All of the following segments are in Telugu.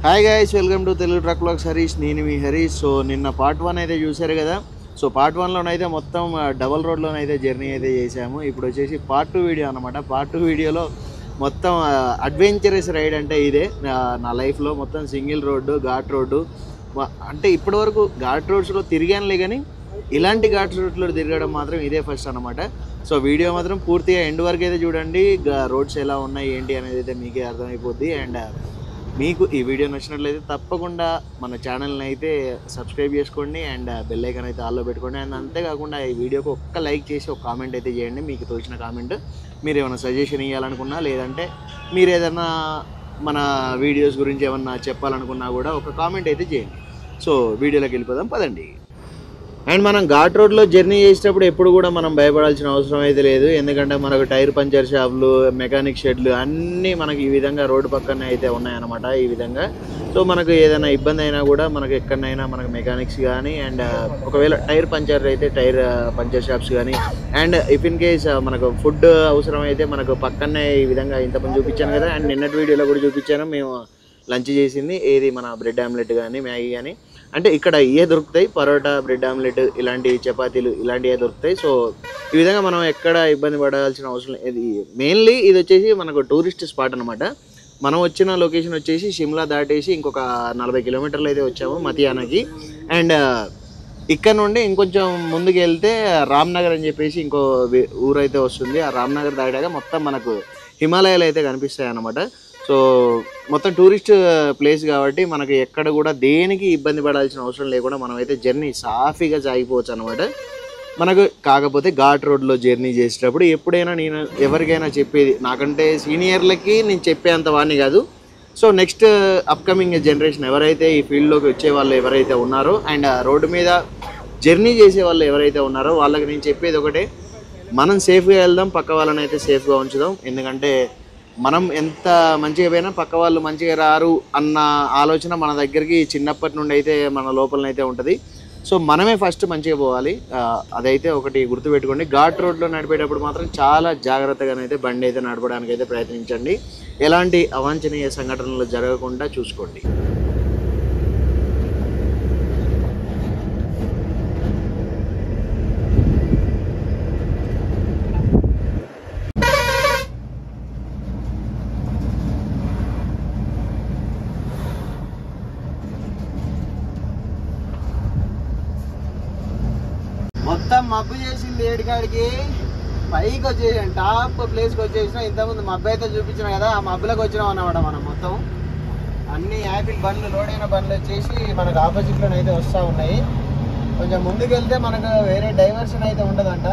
Hi guys, welcome to Telugu truck vlogs Harish. నేను మీ హరీష్. సో నిన్న పార్ట్ 1 అయితే చూశారు కదా. సో పార్ట్ 1లోనైతే మొత్తం డబల్ రోడ్లోనైతే జర్నీ అయితే చేసాము. ఇప్పుడు వచ్చేసి పార్ట్ 2 వీడియో అనమాట. పార్ట్ 2 వీడియోలో మొత్తం అడ్వెంచరస్ రైడ్ అంటే ఇదే నా లైఫ్లో. మొత్తం సింగిల్ రోడ్డు, ఘాట్ రోడ్డు. అంటే ఇప్పటివరకు ఘాట్ రోడ్స్లో తిరిగానులే, కానీ ఇలాంటి ఘాట్ రోడ్లో తిరగడం మాత్రం ఇదే ఫస్ట్ అనమాట. సో వీడియో మాత్రం పూర్తిగా ఎండ్ వరకు అయితే చూడండి. రోడ్స్ ఎలా ఉన్నాయి ఏంటి అనేది అయితే మీకే అర్థమైపోద్ది. అండ్ మీకు ఈ వీడియో నచ్చినట్లయితే తప్పకుండా మన ఛానల్ని అయితే సబ్స్క్రైబ్ చేసుకోండి అండ్ బెల్ ఐకాన్ అయితే ఆల్లో పెట్టుకోండి. అండ్ అంతేకాకుండా ఈ వీడియోకి ఒక్క లైక్ చేసి ఒక కామెంట్ అయితే చేయండి. మీకు తోచిన కామెంట్, మీరు ఏమైనా సజెషన్ ఇవ్వాలనుకున్నా, లేదంటే మీరు ఏదైనా మన వీడియోస్ గురించి ఏమన్నా చెప్పాలనుకున్నా కూడా ఒక కామెంట్ అయితే చేయండి. సో వీడియోలోకి వెళ్ళిపోదాం పదండి. అండ్ మనం ఘాట్ రోడ్లో జర్నీ చేసేటప్పుడు ఎప్పుడు కూడా మనం భయపడాల్సిన అవసరం అయితే లేదు. ఎందుకంటే మనకు టైర్ పంచర్ షాపులు, మెకానిక్ షెడ్లు అన్నీ మనకి ఈ విధంగా రోడ్డు పక్కనే అయితే ఉన్నాయన్నమాట. ఈ విధంగా సో మనకు ఏదైనా ఇబ్బంది అయినా కూడా మనకు ఎక్కడైనా మనకు మెకానిక్స్ కానీ, అండ్ ఒకవేళ టైర్ పంచర్ అయితే టైర్ పంచర్ షాప్స్ కానీ, అండ్ ఇఫ్ ఇన్ కేస్ మనకు ఫుడ్ అవసరం అయితే మనకు పక్కనే ఈ విధంగా ఇంతమంది చూపించాను కదా. అండ్ నిన్నటి వీడియోలో కూడా చూపించాను మేము లంచ్ చేసింది. ఏది మన బ్రెడ్ ఆమ్లెట్ కానీ, మ్యాగీ కానీ, అంటే ఇక్కడ ఇవే దొరుకుతాయి. పరోటా, బ్రెడ్ ఆమ్లెట్, ఇలాంటి చపాతీలు ఇలాంటివే దొరుకుతాయి. సో ఈ విధంగా మనం ఎక్కడ ఇబ్బంది పడాల్సిన అవసరం లేదు. మెయిన్లీ ఇది వచ్చేసి మనకు టూరిస్ట్ స్పాట్ అనమాట. మనం వచ్చిన లొకేషన్ వచ్చేసి షిమ్లా దాటేసి ఇంకొక 40 కిలోమీటర్లు అయితే వచ్చాము మతియానాకి. అండ్ ఇక్కడ నుండి ఇంకొంచెం ముందుకు వెళ్తే రామ్నగర్ అని చెప్పేసి ఇంకో ఊరైతే వస్తుంది. ఆ రామ్నగర్ దాటాక మొత్తం మనకు హిమాలయాలు అయితే కనిపిస్తాయి అన్నమాట. సో మొత్తం టూరిస్ట్ ప్లేస్ కాబట్టి మనకి ఎక్కడ కూడా దేనికి ఇబ్బంది పడాల్సిన అవసరం లేకుండా మనమైతే జర్నీ సాఫీగా సాగిపోవచ్చు అనమాట. మనకు కాకపోతే ఘాట్ రోడ్లో జర్నీ చేసేటప్పుడు ఎప్పుడైనా నేను ఎవరికైనా చెప్పేది, నాకంటే సీనియర్లకి నేను చెప్పేంత వాడిని కాదు. సో నెక్స్ట్ అప్కమింగ్ జనరేషన్ ఎవరైతే ఈ ఫీల్డ్లోకి వచ్చే వాళ్ళు ఎవరైతే ఉన్నారో, అండ్ రోడ్డు మీద జర్నీ చేసే వాళ్ళు ఎవరైతే ఉన్నారో వాళ్ళకి నేను చెప్పేది ఒకటే: మనం సేఫ్గా వెళ్దాం, పక్క వాళ్ళని అయితే సేఫ్గా ఉంచుదాం. ఎందుకంటే మనం ఎంత మంచిగా పోయినా పక్క వాళ్ళు మంచిగా రారు అన్న ఆలోచన మన దగ్గరికి చిన్నప్పటి నుండి అయితే మన లోపలనైతే ఉంటుంది. సో మనమే ఫస్ట్ మంచిగా పోవాలి. అదైతే ఒకటి గుర్తుపెట్టుకోండి. ఘాట్ రోడ్లో నడిపేటప్పుడు మాత్రం చాలా జాగ్రత్తగానైతే బండి అయితే నడపడానికి అయితే ప్రయత్నించండి. ఎలాంటి అవాంఛనీయ సంఘటనలు జరగకుండా చూసుకోండి. మొత్తం మబ్బు చేసింది. ఏడికాడికి పైకి వచ్చేసాం, టాప్ ప్లేస్కి వచ్చేసినా. ఇంతకుముందు మబ్బు అయితే చూపించినా కదా, ఆ మబ్బులకు వచ్చినాం అన్నమాట. మనం మొత్తం అన్ని యాపిల్ బండ్లు, లోడైన బండ్లు వచ్చేసి మనకు ఆపోజిట్లోనే అయితే వస్తూ ఉన్నాయి. కొంచెం ముందుకు వెళ్తే మనకు వేరే డైవర్షన్ అయితే ఉండదంట.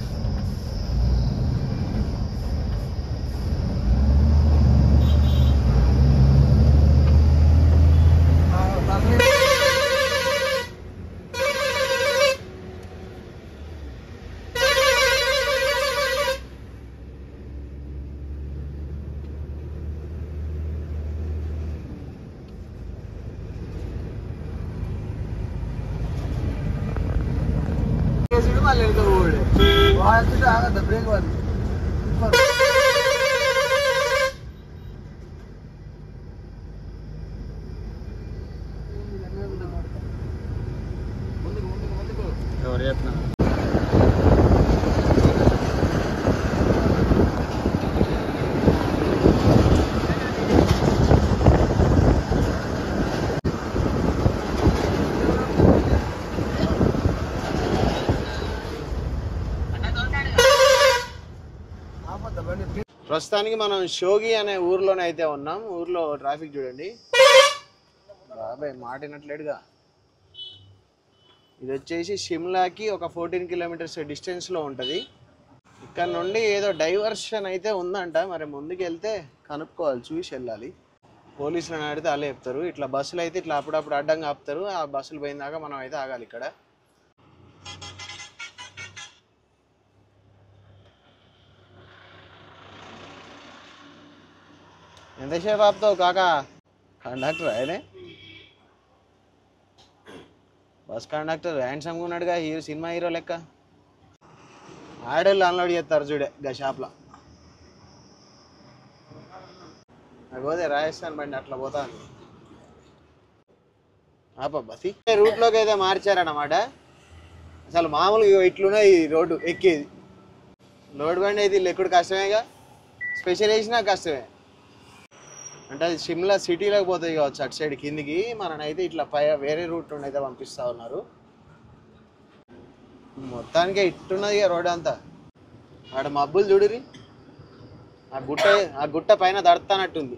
మళ్ళీ ఆగద్దా బ్రేక్ వాళ్ళు ఎవరు చెప్తున్నా. ప్రస్తుతానికి మనం షోగి అనే ఊర్లోనే అయితే ఉన్నాం. ఊర్లో ట్రాఫిక్ చూడండి. బాబాయ్ మాటినట్లేడుగా. ఇది వచ్చేసి షిమ్లాకి ఒక 14 కిలోమీటర్స్ డిస్టెన్స్లో ఉంటుంది. ఇక్కడ నుండి ఏదో డైవర్షన్ అయితే ఉందంట. మరి ముందుకు వెళ్తే కనుక్కోవాలి, చూసి వెళ్ళాలి. పోలీసులను అడిగితే అలా చెప్తారు. ఇట్లా బస్సులు అయితే ఇట్లా అప్పుడప్పుడు అడ్డంగా ఆపుతారు. ఆ బస్సులు పోయినాక మనం అయితే ఆగాలి ఇక్కడ. ఎంతసేపు ఆపుతావు కాకా? కండక్టర్ ఆయనే, బస్ కండక్టర్ హ్యాండ్సమ్గా ఉన్నాడుగా. సినిమా హీరో లెక్క. ఆడోళ్ళు అన్లోడ్ చేస్తారు చూడే గా షాప్లో. నాకు పోతే రాజస్థాన్ బండి అట్లా పోతాను. బస్సి రూట్లోకి అయితే మార్చారన్నమాట. అసలు మామూలుగా ఇట్లున్నాయి ఈ రోడ్డు ఎక్కేది. లోడ్ బండి అయితే ఎక్కడ కష్టమేగా, స్పెషల్ వేసినా కష్టమే. అంటే అది షిమ్లా సిటీలోకి పోతుంది కావచ్చు అటు సైడ్ కిందికి. మననైతే ఇట్లా వేరే రూట్ నుండి అయితే పంపిస్తూ ఉన్నారు. మొత్తానికే ఇట్టున్నది రోడ్ అంతా. ఆడ మబ్బులు చూడురి, ఆ గుట్ట పైన దడతానట్టుంది.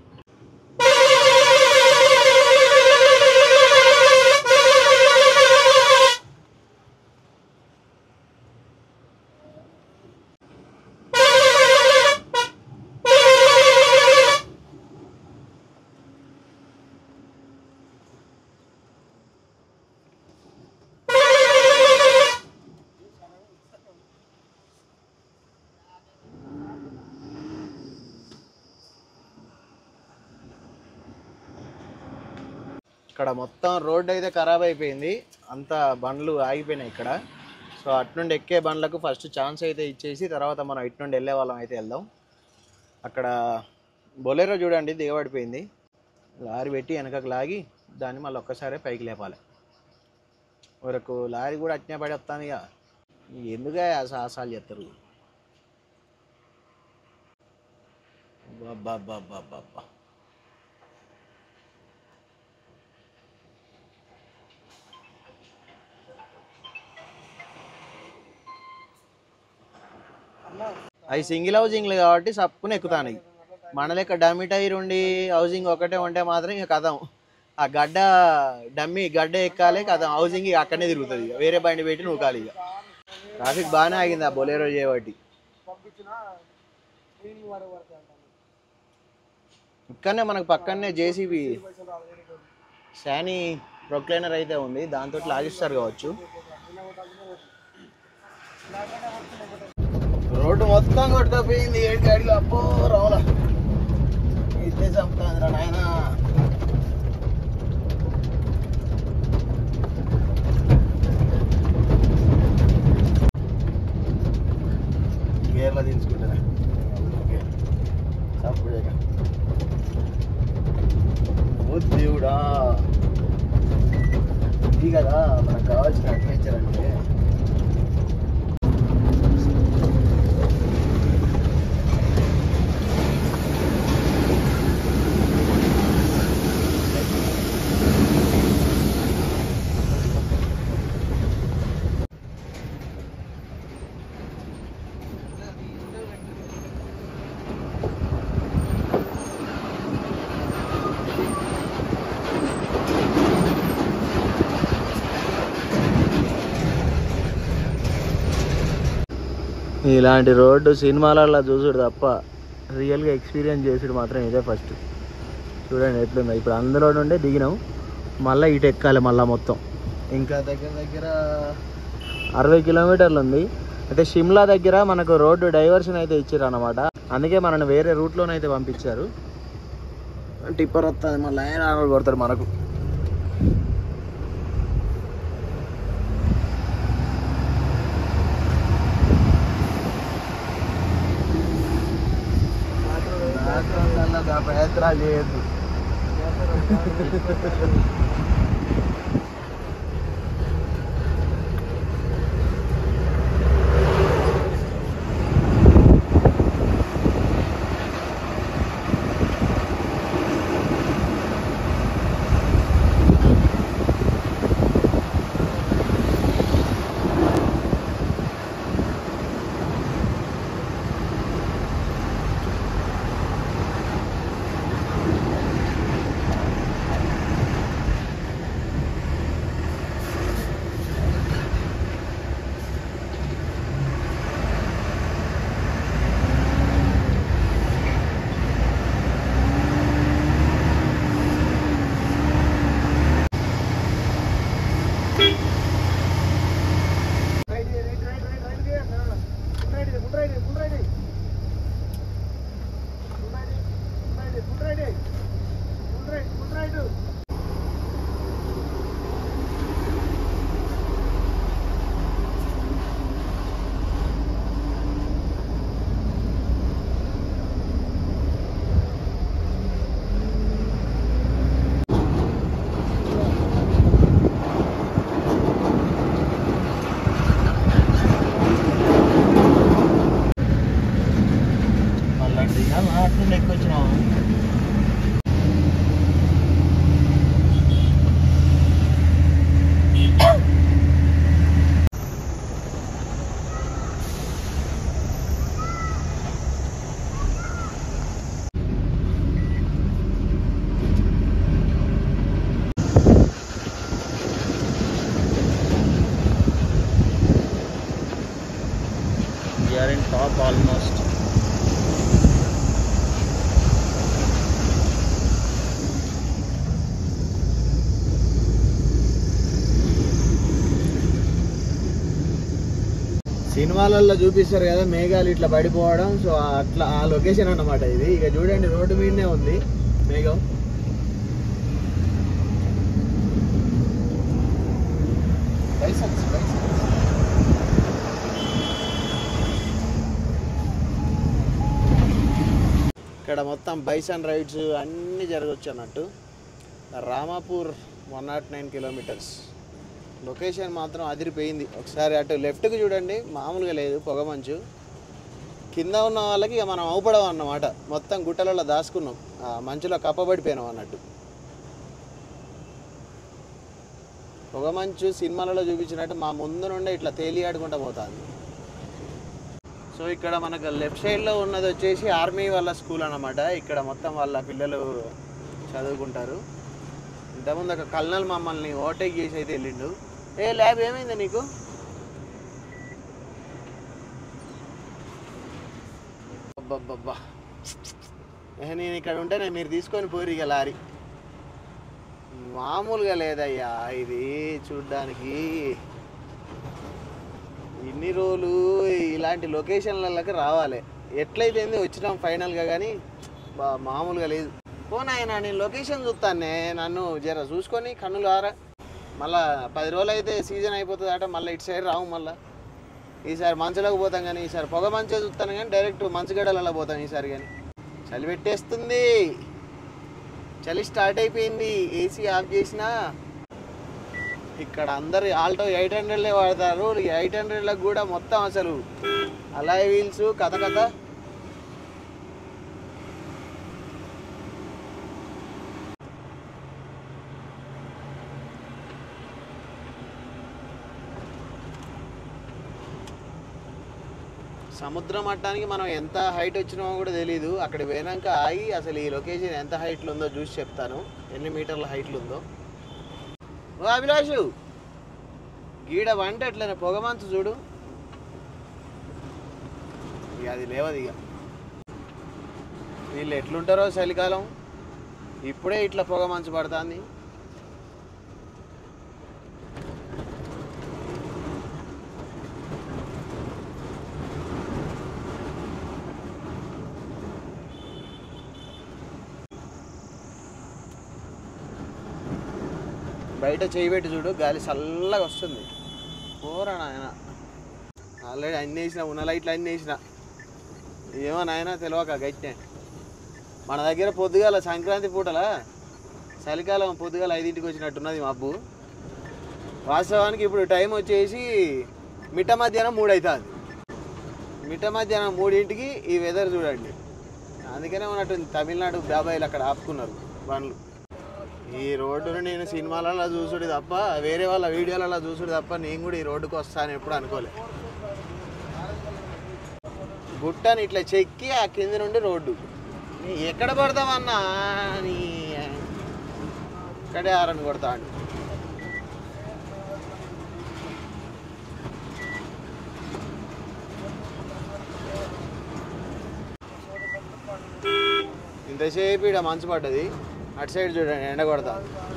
ఇక్కడ మొత్తం రోడ్ అయితే ఖరాబ్ అయిపోయింది, అంతా బండ్లు ఆగిపోయినాయి ఇక్కడ. సో అట్నుండి ఎక్కే బండ్లకు ఫస్ట్ ఛాన్స్ అయితే ఇచ్చేసి తర్వాత మనం ఇటు నుండి వెళ్ళే వాళ్ళం అయితే వెళ్దాం. అక్కడ బొలెరో చూడండి దిగబడిపోయింది. లారీ పెట్టి వెనకకు లాగి దాన్ని మళ్ళీ ఒక్కసారి పైకి లేపాలి. వరకు లారీ కూడా అట్నే పడి వస్తాను. ఇక ఎందుకే సాహసాలు చేస్తారు. బాబా అవి సింగిల్ హౌసింగ్లు కాబట్టి సప్పుని ఎక్కుతాను. మన లెక్క డమ్మి టైర్ ఉండి హౌసింగ్ ఒకటే ఉంటే మాత్రం ఇక కథం. ఆ గడ్డ ఎక్కాలి కథం, హౌసింగ్ అక్కడనే తిరుగుతుంది. ఇక వేరే బండి పెట్టి నూకాలి. ఇక ట్రాఫిక్ బాగానే ఆగింది ఆ బొలేరో చేయబట్టి. ఇక్కడనే మనకు పక్కనే జేసీబీ శానీ ప్రొక్లైనర్ అయితే ఉంది, దాంతో లాగిస్తారు కావచ్చు. రోడ్డు మొత్తం కొట్టుకపోయింది. ఏడు అడిగి అప్పో రావులా ఇదే చంపుతాందిరా నాయన. గేర్లో తీసుకుంటారా చప్పుడేగా. ఓ దేవుడా, ఇది కదా మనకు కావాల్సిన అడ్వెంచర్ అంటే. ఇలాంటి రోడ్డు సినిమాలలో చూసుడు తప్ప రియల్గా ఎక్స్పీరియన్స్ చేసుడు మాత్రం ఇదే ఫస్ట్. చూడండి ఎట్లుందో. ఇప్పుడు అందులో నుండే దిగినాం, మళ్ళీ ఇటు ఎక్కాలి మళ్ళీ మొత్తం. ఇంకా దగ్గర 60 కిలోమీటర్లు ఉంది. అయితే షిమ్లా దగ్గర మనకు రోడ్డు డైవర్షన్ అయితే ఇచ్చారు అన్నమాట. అందుకే మనల్ని వేరే రూట్లోనైతే పంపించారు. టిప్పర్ వస్తుంది మళ్ళీ ఆయన కొడతాడు మనకు. ప్రయత్నాలు చేయొద్దు. సినిమాలలో చూపిస్తారు కదా మేఘాలు ఇట్లా పడిపోవడం, సో అట్లా ఆ లొకేషన్ అన్నమాట ఇది. ఇక చూడండి రోడ్డు మీదనే ఉంది మేఘం. ఇక్కడ మొత్తం బైసన్ రైడ్స్ అన్నీ జరగవచ్చు అన్నట్టు. రామాపూర్ 109 కిలోమీటర్స్. లొకేషన్ మాత్రం అదిరిపోయింది. ఒకసారి అటు లెఫ్ట్కి చూడండి, మామూలుగా లేదు పొగమంచు. కింద ఉన్న వాళ్ళకి ఇక మనం అవుపడం అన్నమాట. మొత్తం గుట్టలలో దాచుకున్నాం, మంచులో కప్పబడిపోయినాం అన్నట్టు. పొగమంచు సినిమాలలో చూపించినట్టు మా ముందు నుండే ఇట్లా తేలియాడుకుంటూ పోతుంది. సో ఇక్కడ మనకు లెఫ్ట్ సైడ్లో ఉన్నది వచ్చేసి ఆర్మీ వాళ్ళ స్కూల్ అన్నమాట. ఇక్కడ మొత్తం వాళ్ళ పిల్లలు చదువుకుంటారు. ఇంతకుముందు ఒక కల్నల్ మమ్మల్ని ఓవర్టేక్ చేసి అయితే వెళ్ళిండు. ఏ ల్యాబ్ ఏమైంది నీకు? అబ్బబ్బబ్బా, నేను ఇక్కడ ఉంటేనే మీరు తీసుకొని పోరు ఇక లారీ. మామూలుగా లేదయ్యా ఇది చూడ్డానికి. ఇన్ని రోజులు ఇలాంటి లొకేషన్లకి రావాలి, ఎట్లయితే వచ్చినాం ఫైనల్గా, కానీ మామూలుగా లేదు. పోనాయన నేను లొకేషన్ చూస్తానే, నన్ను జర చూసుకొని కన్నులు ఆరా. మళ్ళీ 10 రోజులు అయితే సీజన్ అయిపోతుంది అట, మళ్ళీ ఇటు సైడ్ రావు. మళ్ళీ ఈసారి మంచులోకి పోతాం, కానీ ఈసారి పొగ మంచే చూస్తాను, కానీ డైరెక్ట్ మంచుగడ్డలలో పోతాం ఈసారి. కానీ చలి పెట్టేస్తుంది, చలి స్టార్ట్ అయిపోయింది. ఏసీ ఆఫ్ చేసినా ఇక్కడ అందరు ఆల్టో 800లే వాడతారు. 800లకు కూడా మొత్తం అసలు అలాయ్ వీల్స్ కథ కథ. సముద్ర మట్టానికి మనం ఎంత హైట్ వచ్చినామో కూడా తెలీదు. అక్కడికి పోయినాక ఆగి అసలు ఈ లొకేషన్ ఎంత హైట్లో ఉందో చూసి చెప్తాను, ఎన్ని మీటర్ల హైట్లు ఉందో. ఓ అభిలాషు, గీడ వంట ఎట్లనే పొగమంచు చూడు. ఇక అది లేవదు. ఇక వీళ్ళు ఎట్లుంటారో చలికాలం, ఇప్పుడే ఇట్లా పొగమంచు పడుతుంది. బయట చేయి పెట్టి చూడు, గాలి చల్లగా వస్తుంది. పోరా నాయన, ఆల్రెడీ అన్నీ వేసిన, ఉన్న లైట్లు అన్నీ వేసిన. ఏమో నాయన తెలియక గట్టినే. మన దగ్గర పొద్దుగాల సంక్రాంతి పూటల చలికాలం పొద్దుగాల 5ంటికి వచ్చినట్టున్నది మబ్బు. వాస్తవానికి ఇప్పుడు టైం వచ్చేసి మిట్ట మధ్యాహ్నం 3 అవుతుంది. మిట్ట మధ్యాహ్నం 3ంటికి ఈ వెదర్ చూడండి. అందుకనే ఉన్నట్టుంది తమిళనాడు బాబాయిలు అక్కడ ఆపుకున్నారు బండ్లు. ఈ రోడ్డును నేను సినిమాలలో చూసుడు తప్ప, వేరే వాళ్ళ వీడియోలలో చూసుడు తప్ప, నేను కూడా ఈ రోడ్డుకు వస్తాను ఎప్పుడు అనుకోలే. గుట్టని ఇట్లా చెక్కి ఆ కింద నుండి రోడ్డు. ఎక్కడ పడతామన్నా నీ ఇక్కడే ఆరని కొడతాడు. ఇంతసేపు ఇక్కడ మంచు పడ్డది, అటు సైడ్ చూడండి ఎండ కొడతా.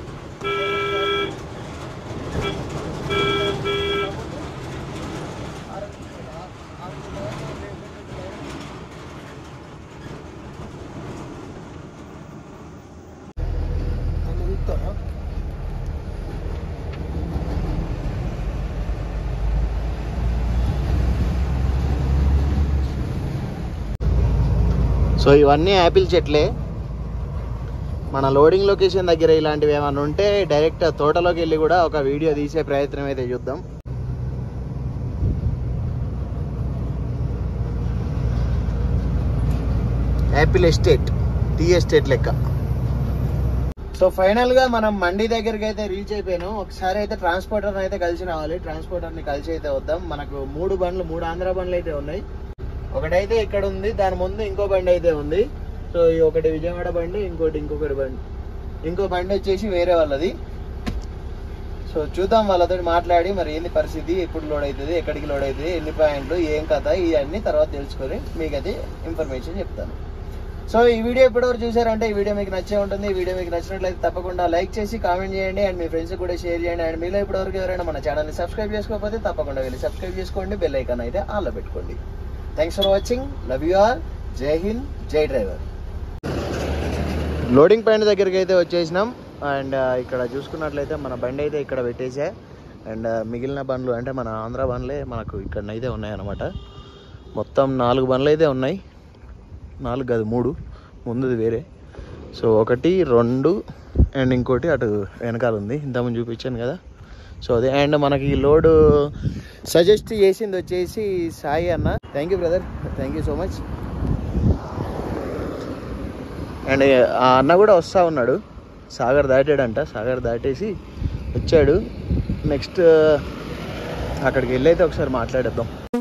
సో ఇవన్నీ యాపిల్ చెట్లే. మన లోడింగ్ లొకేషన్ దగ్గర ఇలాంటివి ఏమైనా ఉంటే డైరెక్ట్ తోటలోకి వెళ్ళి కూడా ఒక వీడియో తీసే ప్రయత్నం అయితే చూద్దాం. యాపిల్ ఎస్టేట్, టీ ఎస్టేట్ లెక్క. సో ఫైనల్గా మనం మండి దగ్గరికి అయితే రీచ్ అయిపోయాను. ఒకసారి అయితే ట్రాన్స్పోర్టర్ని అయితే కలిసి రావాలి. ట్రాన్స్పోర్టర్ని కలిసి అయితే వద్దాం. మనకు 3 బండ్లు, 3 ఆంధ్ర బండ్లు అయితే ఉన్నాయి. ఒకటైతే ఇక్కడ ఉంది, దాని ముందు ఇంకో బండి అయితే ఉంది. సో ఈ ఒకటి విజయవాడ బండి, ఇంకొకటి బండి, ఇంకో బండి వచ్చేసి వేరే వాళ్ళది. సో చూద్దాం, వాళ్ళతో మాట్లాడి మరి ఏంది పరిస్థితి, ఎప్పుడు లోడ్ అవుతుంది, ఎక్కడికి లోడ్ అవుతుంది, ఎన్ని పాయింట్లు, ఏం కథ, ఇవన్నీ తర్వాత తెలుసుకొని మీకైతే ఇన్ఫర్మేషన్ చెప్తాను. సో ఈ వీడియో ఇప్పటివరకు చూసారంటే ఈ వీడియో మీకు నచ్చే ఉంటుంది. ఈ వీడియో మీకు నచ్చినట్లయితే తప్పకుండా లైక్ చేసి కామెంట్ చేయండి అండ్ మీ ఫ్రెండ్స్ కూడా షేర్ చేయండి. అండ్ మీలో ఇప్పటివరకు ఎవరైనా మన ఛానల్ని సబ్స్క్రైబ్ చేసుకోకపోతే తప్పకుండా వెళ్ళి సబ్స్క్రైబ్ చేసుకోండి, బెల్ ఐకాన్ అయితే ఆన్లో పెట్టుకోండి. Thanks for watching, love you all, జై హింద్, జై డ్రైవర్. లోడింగ్ పాయింట్ దగ్గరికి అయితే వచ్చేసినాం. అండ్ ఇక్కడ చూసుకున్నట్లయితే మన బండి అయితే ఇక్కడ పెట్టేసా. అండ్ మిగిలిన బండ్లు అంటే మన ఆంధ్ర బండ్లే మనకు ఇక్కడనైతే ఉన్నాయన్నమాట. మొత్తం 4 బండ్లు అయితే ఉన్నాయి. 4 కాదు 3, ముందుది వేరే. సో 1, 2 అండ్ ఇంకోటి అటు వెనకాల ఉంది, ఇంతకుముందు చూపించాను కదా. సో అదే. అండ్ మనకి లోడ్ సజెస్ట్ చేసింది వచ్చేసి సాయి అన్న. Thank you brother, thank you so much. And ఆ అన్న కూడా వస్తూ ఉన్నాడు. సాగర్ దాటాడంట, సాగర్ దాటేసి వచ్చాడు. నెక్స్ట్ అక్కడికి వెళ్ళి అయితే ఒకసారి మాట్లాడేద్దాం.